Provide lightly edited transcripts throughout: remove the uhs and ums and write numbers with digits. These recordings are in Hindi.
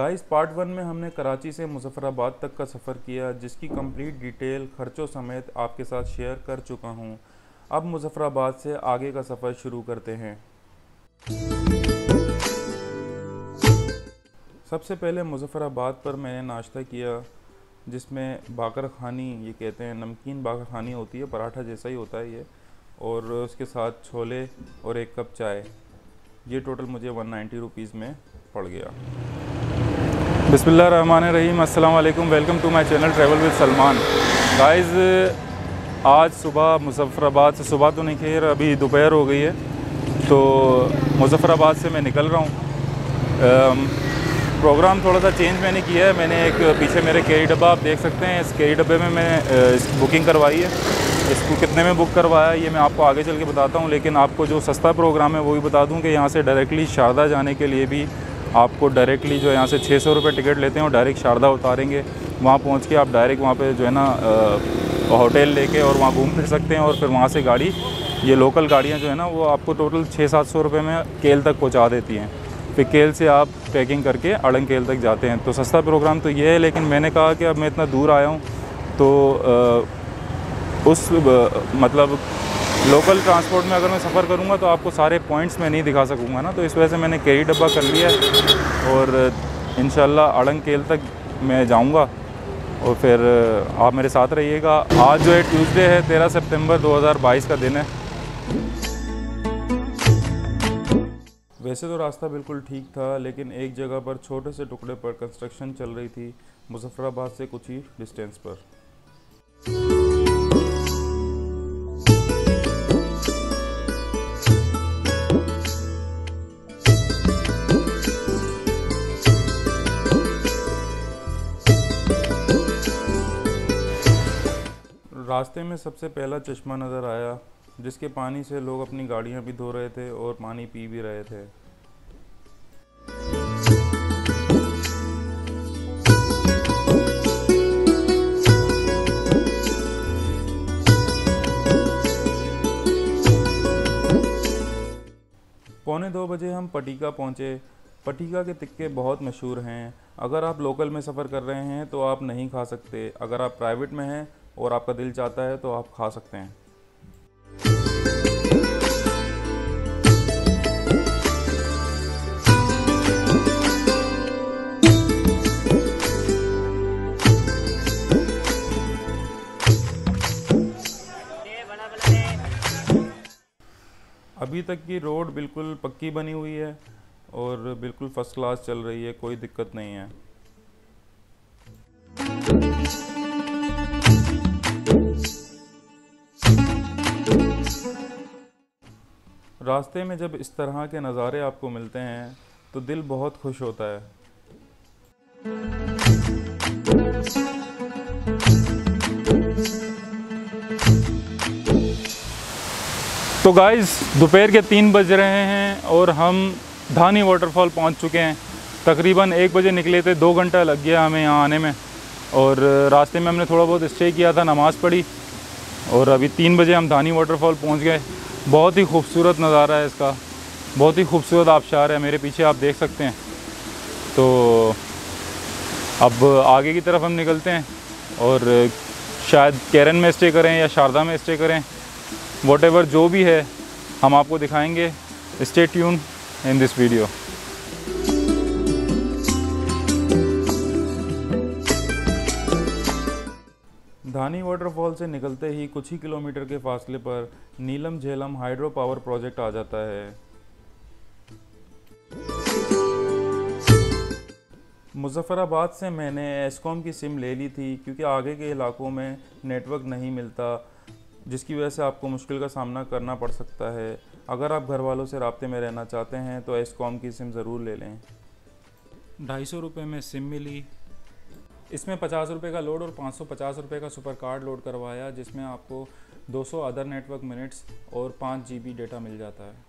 गाइस पार्ट 1 में हमने कराची से मुजफ्फराबाद तक का सफ़र किया, जिसकी कंप्लीट डिटेल खर्चों समेत आपके साथ शेयर कर चुका हूं। अब मुजफ्फराबाद से आगे का सफ़र शुरू करते हैं। सबसे पहले मुजफ्फराबाद पर मैंने नाश्ता किया, जिसमें बाकर खानी, ये कहते हैं नमकीन बाकर खानी होती है, पराठा जैसा ही होता है ये, और उसके साथ छोले और एक कप चाय। ये टोटल मुझे 190 रुपीज़ में पड़ गया। बिस्मिल्लाहिर्रहमानिर्रहीम, अस्सलाम वालेकुम, welcome to my channel travel with Salman. Guys आज सुबह मुजफ्फराबाद से, सुबह तो नहीं खैर अभी दोपहर हो गई है, तो मुजफ्फराबाद से मैं निकल रहा हूँ। प्रोग्राम थोड़ा सा चेंज मैंने किया है। मैंने एक पीछे मेरे कैरी डब्बा आप देख सकते हैं, इस कैरी डब्बे में मैं बुकिंग करवाई है। इसको कितने में बुक करवाया ये मैं आपको आगे चल के बताता हूँ, लेकिन आपको जो सस्ता प्रोग्राम है वो भी बता दूँ कि यहाँ से डायरेक्टली शारदा जाने के लिए भी आपको डायरेक्टली जो यहाँ से 600 रुपये टिकट लेते हैं और डायरेक्ट शारदा उतारेंगे। वहाँ पहुँच के आप डायरेक्ट वहाँ पे जो है ना होटल लेके और वहाँ घूम फिर सकते हैं, और फिर वहाँ से गाड़ी, ये लोकल गाड़ियाँ जो है ना वो आपको टोटल 600-700 रुपये में केल तक पहुँचा देती हैं। फिर केल से आप पैकिंग करके अड़ंग केल तक जाते हैं। तो सस्ता प्रोग्राम तो ये है, लेकिन मैंने कहा कि अब मैं इतना दूर आया हूँ तो मतलब लोकल ट्रांसपोर्ट में अगर मैं सफ़र करूँगा तो आपको सारे पॉइंट्स में नहीं दिखा सकूँगा ना, तो इस वजह से मैंने कैरी डब्बा कर लिया है और इंशाल्लाह अड़ंग केल तक मैं जाऊँगा और फिर आप मेरे साथ रहिएगा। आज जो है ट्यूसडे है, 13 सितंबर 2022 का दिन है। वैसे तो रास्ता बिल्कुल ठीक था, लेकिन एक जगह पर छोटे से टुकड़े पर कंस्ट्रक्शन चल रही थी, मुजफ्फराबाद से कुछ ही डिस्टेंस पर। रास्ते में सबसे पहला चश्मा नज़र आया, जिसके पानी से लोग अपनी गाड़ियां भी धो रहे थे और पानी पी भी रहे थे। पौने 2 बजे हम पटीका पहुंचे। पटीका के तिक्के बहुत मशहूर हैं। अगर आप लोकल में सफ़र कर रहे हैं तो आप नहीं खा सकते, अगर आप प्राइवेट में हैं और आपका दिल चाहता है तो आप खा सकते हैं। अभी तक की रोड बिल्कुल पक्की बनी हुई है और बिल्कुल फर्स्ट क्लास चल रही है, कोई दिक्कत नहीं है। रास्ते में जब इस तरह के नज़ारे आपको मिलते हैं तो दिल बहुत खुश होता है। तो गाइस दोपहर के 3 बज रहे हैं और हम धानी वाटरफॉल पहुंच चुके हैं। तकरीबन 1 बजे निकले थे, 2 घंटा लग गया हमें यहाँ आने में, और रास्ते में हमने थोड़ा बहुत स्टे किया था, नमाज़ पढ़ी, और अभी 3 बजे हम धानी वाटरफॉल पहुंच गए। बहुत ही खूबसूरत नज़ारा है इसका, बहुत ही खूबसूरत आबशार है, मेरे पीछे आप देख सकते हैं। तो अब आगे की तरफ हम निकलते हैं और शायद कैरन में स्टे करें या शारदा में स्टे करें, वॉटेवर जो भी है हम आपको दिखाएंगे। Stay tune in this video. Dhani waterfall से निकलते ही कुछ ही किलोमीटर के फासले पर Neelum Jhelum hydro power project आ जाता है। मुजफ्फराबाद से मैंने एस्कॉम की सिम ले ली थी, क्योंकि आगे के इलाकों में नेटवर्क नहीं मिलता, जिसकी वजह से आपको मुश्किल का सामना करना पड़ सकता है। अगर आप घर वालों से राब्ते में रहना चाहते हैं तो एस्कॉम की सिम ज़रूर ले लें। 250 रुपये में सिम मिली। इसमें 50 रुपये का लोड और 550 रुपये का सुपर कार्ड लोड करवाया, जिसमें आपको 200 अदर नेटवर्क मिनट्स और 5 GB डेटा मिल जाता है।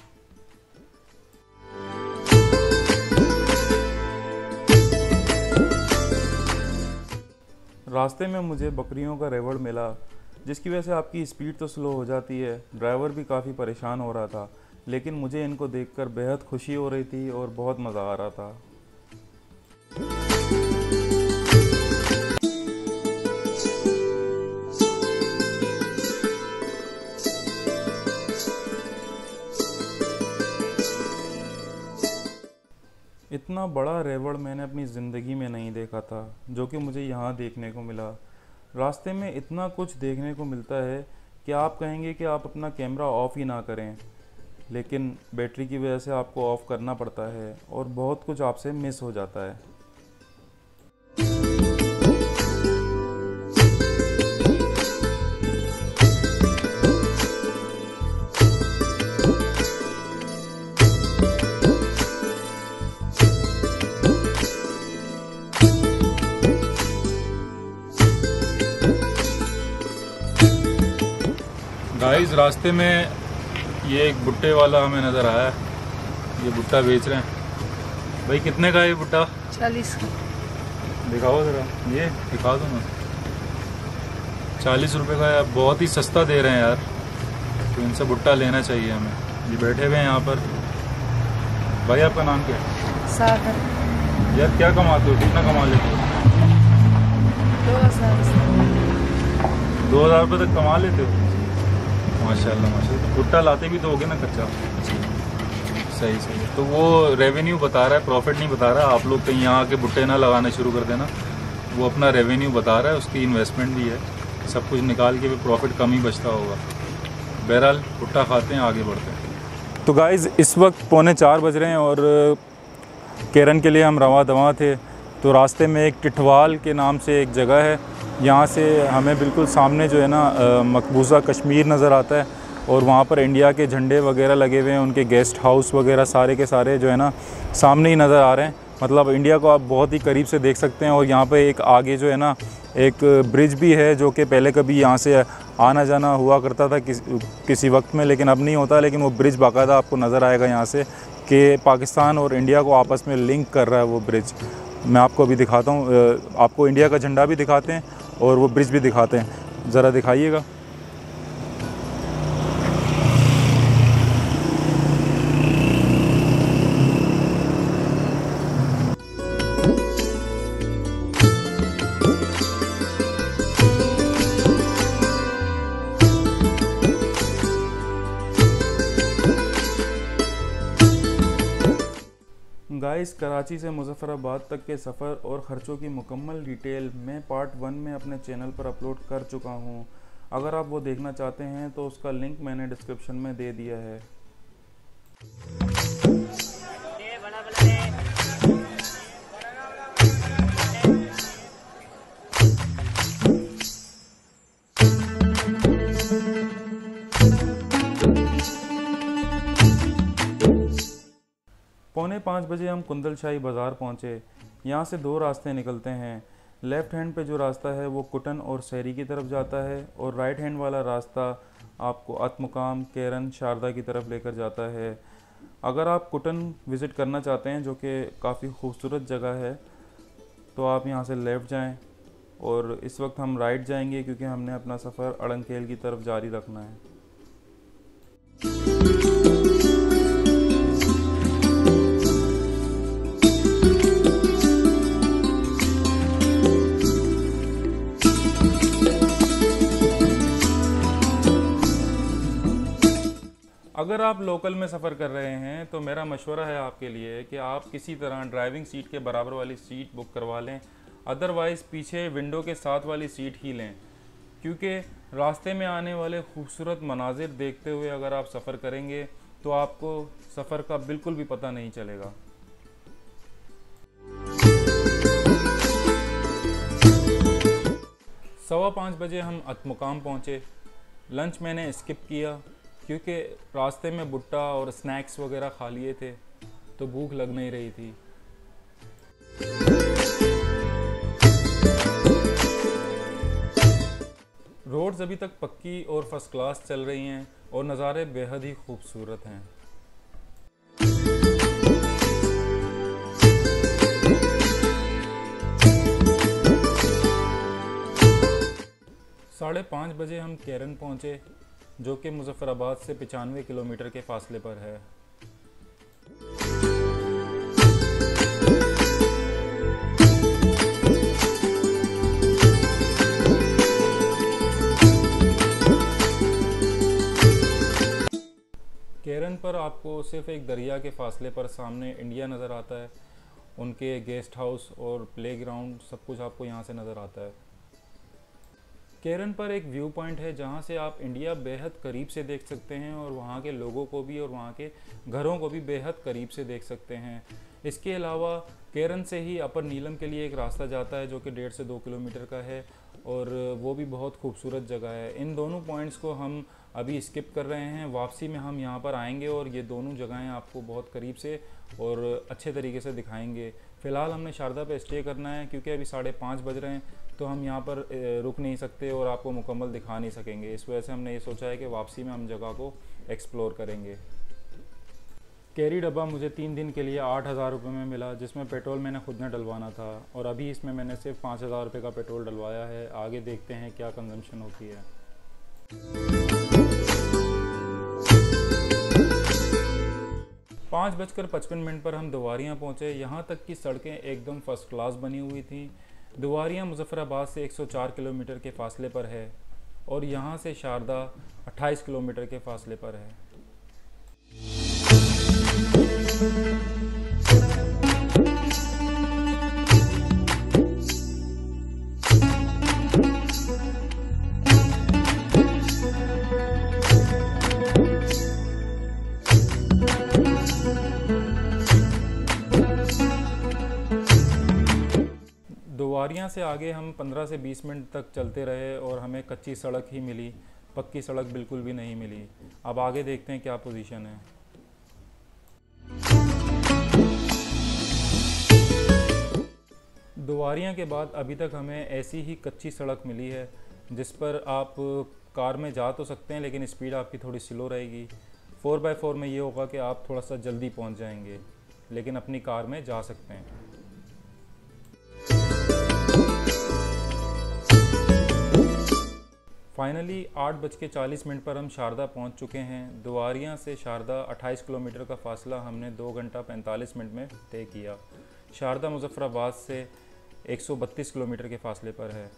रास्ते में मुझे बकरियों का रेवड़ मिला, जिसकी वजह से आपकी स्पीड तो स्लो हो जाती है। ड्राइवर भी काफ़ी परेशान हो रहा था, लेकिन मुझे इनको देखकर बेहद खुशी हो रही थी और बहुत मज़ा आ रहा था। इतना बड़ा रेवड़ मैंने अपनी ज़िंदगी में नहीं देखा था, जो कि मुझे यहाँ देखने को मिला। रास्ते में इतना कुछ देखने को मिलता है कि आप कहेंगे कि आप अपना कैमरा ऑफ़ ही ना करें, लेकिन बैटरी की वजह से आपको ऑफ़ करना पड़ता है और बहुत कुछ आपसे मिस हो जाता है। गाइस, रास्ते में ये एक भुट्टे वाला हमें नज़र आया, ये भुट्टा बेच रहे हैं। भाई कितने का है ये भुट्टा? 40 का। दिखाओ ज़रा, ये दिखा दो ना। 40 रुपये का, बहुत ही सस्ता दे रहे हैं यार, तो इनसे भुट्टा लेना चाहिए हमें। ये बैठे हुए हैं यहाँ पर। भाई आपका नाम क्या है? सागर। यार क्या कमाते हो, कितना कमा लेते हो? 2000 रुपये तक कमा लेते हो? माशाल्लाह माशाल्लाह। भुट्टा लाते भी तो होगे ना कच्चा? सही सही है। तो वो रेवेन्यू बता रहा है, प्रॉफिट नहीं बता रहा है। आप लोग कहीं यहाँ आके भुट्टे ना लगाने शुरू कर देना। वो अपना रेवेन्यू बता रहा है, उसकी इन्वेस्टमेंट भी है, सब कुछ निकाल के भी प्रॉफिट कम ही बचता होगा। बहरहाल भुट्टा खाते हैं, आगे बढ़ते हैं। तो गाइज़, इस वक्त 3:45 बज रहे हैं और केरन के लिए हम रवा दवा थे। तो रास्ते में एक टिठवाल के नाम से एक जगह है, यहाँ से हमें बिल्कुल सामने जो है ना मकबूजा कश्मीर नज़र आता है और वहाँ पर इंडिया के झंडे वगैरह लगे हुए हैं, उनके गेस्ट हाउस वगैरह सारे के सारे जो है ना सामने ही नज़र आ रहे हैं। मतलब इंडिया को आप बहुत ही करीब से देख सकते हैं। और यहाँ पे एक आगे जो है ना एक ब्रिज भी है, जो कि पहले कभी यहाँ से आना जाना हुआ करता था किसी वक्त में, लेकिन अब नहीं होता। लेकिन वो ब्रिज बाकायदा आपको नज़र आएगा यहाँ से कि पाकिस्तान और इंडिया को आपस में लिंक कर रहा है वो ब्रिज। मैं आपको अभी दिखाता हूँ, आपको इंडिया का झंडा भी दिखाते हैं और वो ब्रिज भी दिखाते हैं। ज़रा दिखाइएगा। गाइस, कराची से मुजफ्फराबाद तक के सफ़र और ख़र्चों की मुकम्मल डिटेल मैं पार्ट 1 में अपने चैनल पर अपलोड कर चुका हूं। अगर आप वो देखना चाहते हैं तो उसका लिंक मैंने डिस्क्रिप्शन में दे दिया है। पौने 5 बजे हम कुंदलशाही बाज़ार पहुँचे। यहाँ से 2 रास्ते निकलते हैं। लेफ़्ट हैंड पे जो रास्ता है वो कुटन और शहरी की तरफ जाता है और राइट हैंड वाला रास्ता आपको अतमुकाम, केरन, शारदा की तरफ लेकर जाता है। अगर आप कुटन विज़िट करना चाहते हैं, जो कि काफ़ी खूबसूरत जगह है, तो आप यहाँ से लेफ़्ट जाएं। और इस वक्त हम राइट जाएंगे क्योंकि हमने अपना सफ़र अड़ंकेल की तरफ जारी रखना है। अगर आप लोकल में सफ़र कर रहे हैं तो मेरा मशवरा है आपके लिए कि आप किसी तरह ड्राइविंग सीट के बराबर वाली सीट बुक करवा लें। अदरवाइज़ पीछे विंडो के साथ वाली सीट ही लें, क्योंकि रास्ते में आने वाले खूबसूरत मनाजिर देखते हुए अगर आप सफ़र करेंगे तो आपको सफ़र का बिल्कुल भी पता नहीं चलेगा। सवा 5 बजे हम अतमुकाम पहुँचे। लंच मैंने स्किप किया क्योंकि रास्ते में भुट्टा और स्नैक्स वगैरह खा लिए थे, तो भूख लग नहीं रही थी। रोड्स अभी तक पक्की और फर्स्ट क्लास चल रही हैं और नज़ारे बेहद ही खूबसूरत हैं। साढ़े 5 बजे हम केरन पहुँचे, जो कि मुजफ्फराबाद से 95 किलोमीटर के फासले पर है। पर आपको सिर्फ एक दरिया के फासले पर सामने इंडिया नज़र आता है। उनके गेस्ट हाउस और प्लेग्राउंड सब कुछ आपको यहाँ से नज़र आता है। केरन पर एक व्यू पॉइंट है जहाँ से आप इंडिया बेहद करीब से देख सकते हैं और वहाँ के लोगों को भी और वहाँ के घरों को भी बेहद करीब से देख सकते हैं। इसके अलावा केरन से ही अपर नीलम के लिए एक रास्ता जाता है जो कि 1.5 से 2 किलोमीटर का है और वो भी बहुत खूबसूरत जगह है। इन दोनों पॉइंट्स को हम अभी स्किप कर रहे हैं, वापसी में हम यहाँ पर आएंगे और ये दोनों जगहें आपको बहुत करीब से और अच्छे तरीके से दिखाएंगे। फ़िलहाल हमने शारदा पे स्टे करना है क्योंकि अभी 5:30 बज रहे हैं, तो हम यहाँ पर रुक नहीं सकते और आपको मुकम्मल दिखा नहीं सकेंगे। इस वजह से हमने ये सोचा है कि वापसी में हम जगह को एक्सप्लोर करेंगे। कैरी डब्बा मुझे 3 दिन के लिए 8,000 रुपये में मिला, जिसमें पेट्रोल मैंने खुद ने डलवाना था और अभी इसमें मैंने सिर्फ 5,000 रुपये का पेट्रोल डलवाया है। आगे देखते हैं क्या कंजम्पशन होती है। 5:55 पर हम दुवारियाँ पहुँचे। यहाँ तक की सड़कें एकदम फर्स्ट क्लास बनी हुई थी। दुवारियाँ मुजफ्फराबाद से 104 किलोमीटर के फासले पर है और यहाँ से शारदा 28 किलोमीटर के फासले पर है। दुवारियाँ से आगे हम 15 से 20 मिनट तक चलते रहे और हमें कच्ची सड़क ही मिली, पक्की सड़क बिल्कुल भी नहीं मिली। अब आगे देखते हैं क्या पोजीशन है। दुवारियाँ के बाद अभी तक हमें ऐसी ही कच्ची सड़क मिली है जिस पर आप कार में जा तो सकते हैं लेकिन स्पीड आपकी थोड़ी स्लो रहेगी। 4x4 में ये होगा कि आप थोड़ा सा जल्दी पहुंच जाएंगे लेकिन अपनी कार में जा सकते हैं। फाइनली 8:40 पर हम शारदा पहुंच चुके हैं। दुवारियाँ से शारदा 28 किलोमीटर का फासला हमने 2 घंटा 45 मिनट में तय किया। शारदा मुजफ्फराबाद से 132 किलोमीटर के फासले पर है।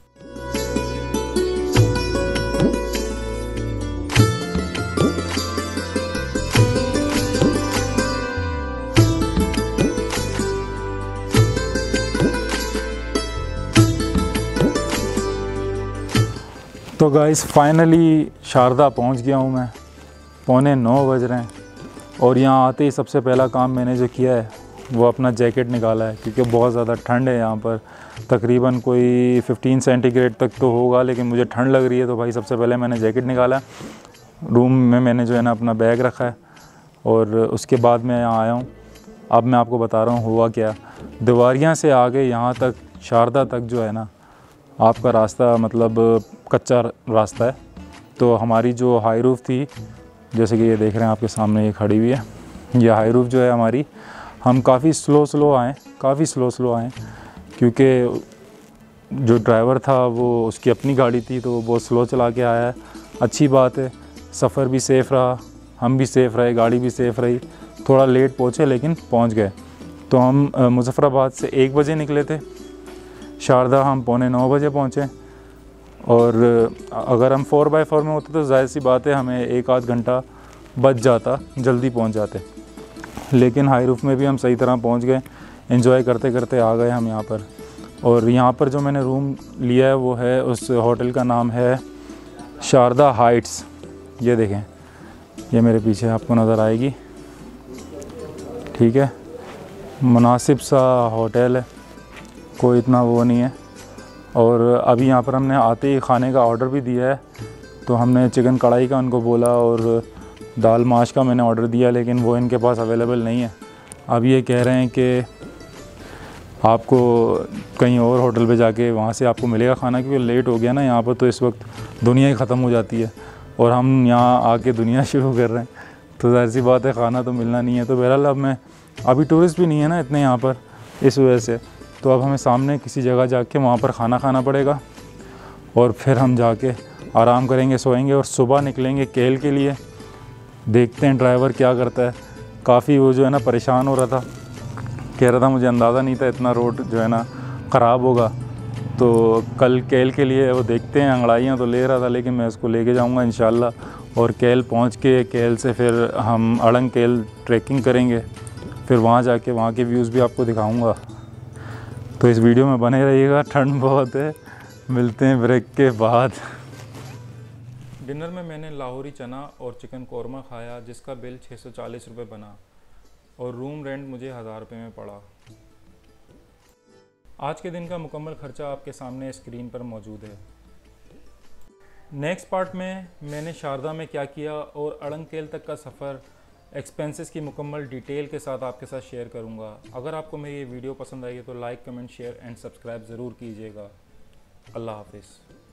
तो गाइस फाइनली शारदा पहुंच गया हूं मैं। 8:45 बज रहे हैं और यहाँ आते ही सबसे पहला काम मैंने जो किया है वो अपना जैकेट निकाला है क्योंकि बहुत ज़्यादा ठंड है यहाँ पर। तकरीबन कोई 15 सेंटीग्रेड तक तो होगा लेकिन मुझे ठंड लग रही है, तो भाई सबसे पहले मैंने जैकेट निकाला। रूम में मैंने जो है ना अपना बैग रखा है और उसके बाद मैं यहाँ आया हूँ। अब मैं आपको बता रहा हूँ हुआ क्या। दुवारियाँ से आगे यहाँ तक शारदा तक जो है ना आपका रास्ता मतलब कच्चा रास्ता है। तो हमारी जो हाई रूफ थी, जैसे कि ये देख रहे हैं आपके सामने ये खड़ी हुई है, ये हाई रूफ जो है हमारी, हम काफ़ी स्लो आए क्योंकि जो ड्राइवर था वो उसकी अपनी गाड़ी थी तो वो बहुत स्लो चला के आया है। अच्छी बात है, सफ़र भी सेफ़ रहा, हम भी सेफ़ रहे, गाड़ी भी सेफ़ रही। थोड़ा लेट पहुँचे लेकिन पहुँच गए। तो हम मुजफ्फराबाद से 1 बजे निकले थे, शारदा हम 8:45 बजे पहुँचे। और अगर हम 4x4 में होते तो जाहिर सी बात है हमें 1-8 घंटा बच जाता, जल्दी पहुँच जाते। लेकिन हाई रूफ में भी हम सही तरह पहुँच गए, एंजॉय करते करते आ गए हम यहाँ पर। और यहाँ पर जो मैंने रूम लिया है वो है, उस होटल का नाम है शारदा हाइट्स। ये देखें, ये मेरे पीछे आपको नज़र आएगी, ठीक है। मुनासिब सा होटल है, कोई इतना वो नहीं है। और अभी यहाँ पर हमने आते ही खाने का ऑर्डर भी दिया है। तो हमने चिकन कढ़ाई का उनको बोला और दाल माश का मैंने ऑर्डर दिया, लेकिन वो इनके पास अवेलेबल नहीं है। अब ये कह रहे हैं कि आपको कहीं और होटल पे जाके वहाँ से आपको मिलेगा खाना, क्योंकि लेट हो गया ना यहाँ पर। तो इस वक्त दुनिया ही ख़त्म हो जाती है और हम यहाँ आके दुनिया शुरू कर रहे हैं, तो ज़ाहिर सी बात है खाना तो मिलना नहीं है। तो बहरहाल अब मैं, अभी टूरिस्ट भी नहीं है ना इतने यहाँ पर, इस वजह से तो अब हमें सामने किसी जगह जाके वहाँ पर खाना खाना पड़ेगा और फिर हम जाके आराम करेंगे, सोएंगे और सुबह निकलेंगे केल के लिए। देखते हैं ड्राइवर क्या करता है। काफ़ी वो जो है ना परेशान हो रहा था, कह रहा था मुझे अंदाज़ा नहीं था इतना रोड जो है ना ख़राब होगा। तो कल केल के लिए वो देखते हैं, अंगड़ाइयाँ तो ले रहा था, लेकिन मैं उसको लेके जाऊँगा इंशाल्लाह और केल पहुंच के केल से फिर हम अड़ंग केल ट्रैकिंग करेंगे। फिर वहाँ जाके वहाँ के व्यूज़ भी आपको दिखाऊंगा, तो इस वीडियो में बने रहिएगा। ठंड बहुत है, मिलते हैं ब्रेक के बाद। डिनर में मैंने लाहौरी चना और चिकन कौरमा खाया, जिसका बिल 640 रुपये बना और रूम रेंट मुझे 1000 रुपये में पड़ा। आज के दिन का मुकम्मल खर्चा आपके सामने स्क्रीन पर मौजूद है। नेक्स्ट पार्ट में मैंने शारदा में क्या किया और अड़ंग केल तक का सफ़र एक्सपेंसेस की मुकम्मल डिटेल के साथ आपके साथ शेयर करूंगा। अगर आपको मेरी ये वीडियो पसंद आई है तो like, comment, share and subscribe ज़रूर कीजिएगा। अल्लाह हाफिज़।